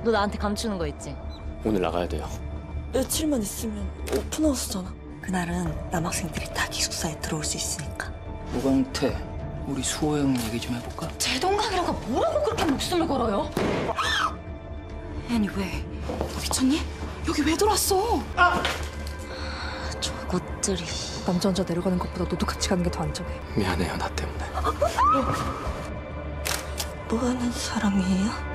너 나한테 감추는 거 있지? 오늘 나가야 돼요. 며칠만 있으면 오픈하우스잖아. 그날은 남학생들이 다 기숙사에 들어올 수 있으니까. 우광태, 우리 수호 형 얘기 좀 해볼까? 제 동갑이라고 뭐라고 그렇게 목숨을 걸어요? 애니 왜? 너 미쳤니? 여기 왜 들어왔어? 저것들이... 남자 혼자 내려가는 것보다 너도 같이 가는 게 더 안전해. 미안해요, 나 때문에. 뭐 하는 사람이에요?